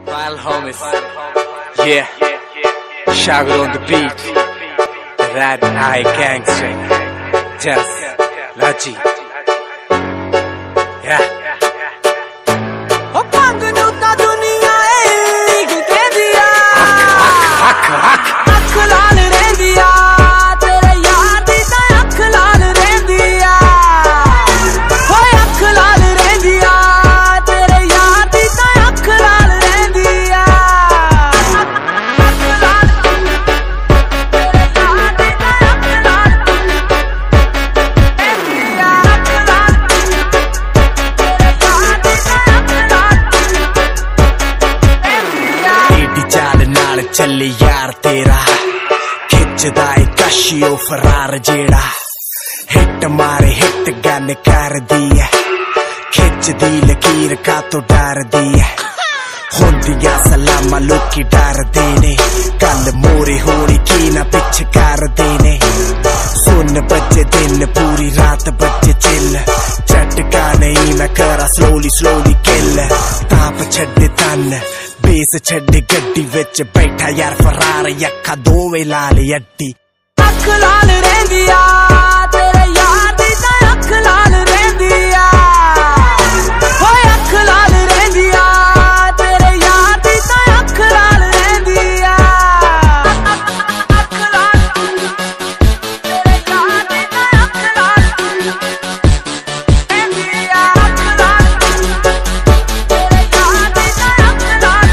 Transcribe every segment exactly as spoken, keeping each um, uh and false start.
Wild homies, yeah. Shagger on the beat, the Red Eye Gangster, Just Lachi, yeah. चली यार तेरा खिचदा है कशियो फरार जेड़ा हिट मारे हिट गन कर दी है खिच दी लकीर का तो डर दी है होंदिया सलामा लोकी डर देने कल मोरे होनी की ना पिछ कर देने सुन बच्चे दिन पूरी रात बच्चे चिल झटका नहीं मैं करा स्लोली स्लोली किल ताप छड्डे तन बेस छड्डे गड्डी विच बैठा यार फरार अखा दोवे लाल अड्डी अख लाल रहिंदिया तेरे यार दी तां अख लाल रहिंदिया होए अख लाल रहिंदिया तेरे यार दी तां अख लाल रहिंदिया अख लाल तेरे यार दी तां अख लाल रहिंदिया अख लाल तेरे यार दी तां अख लाल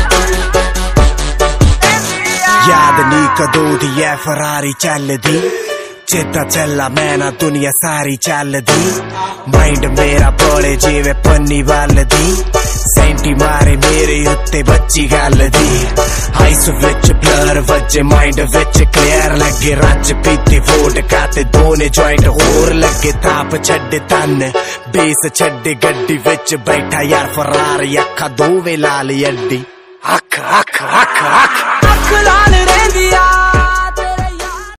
याद नी कदों दी ऐ फरारी चलदी चेता चला मैं ना दुनिया सारी चलदी माइंड मेरा बोले जिवे पन्नी वलदी सेंटी मारे मेरे उत्ते बच्ची गल दी आइस विच ब्लर वजे माइंड विच क्लियर लगे रच पीती वोट काते दोने जॉइंट होर लगे ताप छड्डे तन बेस छड्डे गड्डी विच बैठा यार फरार अखा दोवे लाल अड्डी अख अख अख अख अख लाल रहिंदिया